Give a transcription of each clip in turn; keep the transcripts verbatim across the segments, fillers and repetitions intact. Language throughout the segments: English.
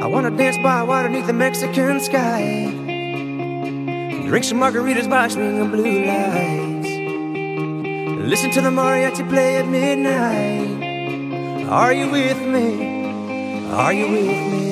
wanna dance by water beneath the Mexican sky, drink some margaritas by swinging blue lights, listen to the mariachi play at midnight. Are you with me? Are you with me?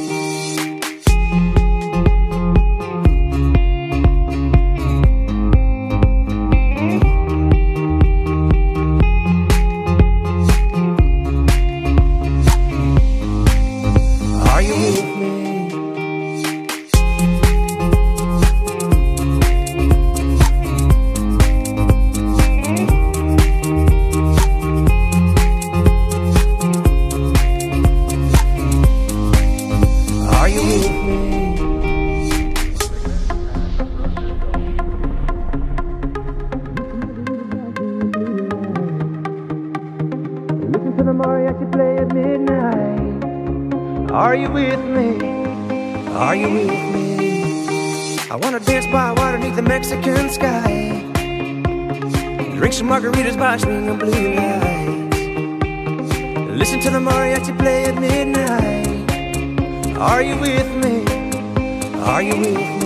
Listen to the mariachi play at midnight. Are you with me? Are you with me? I wanna dance by water beneath the Mexican sky, drink some margaritas by swinging blue lights, listen to the mariachi play at midnight. Are you with me? Are you with me?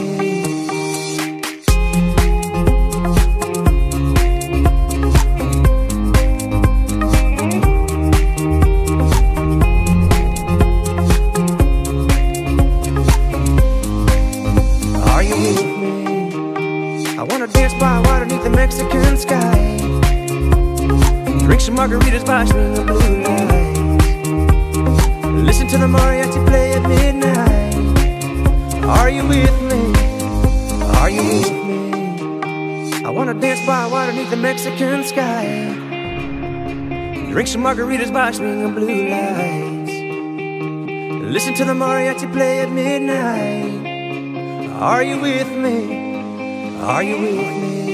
I wanna dance by water beneath the Mexican sky, drink some margaritas by swinging blue lights, listen to the mariachi play at midnight. Are you with me? Are you with me? I wanna dance by water beneath the Mexican sky, drink some margaritas by swinging blue lights, listen to the mariachi play at midnight. Are you with me? Are you with me?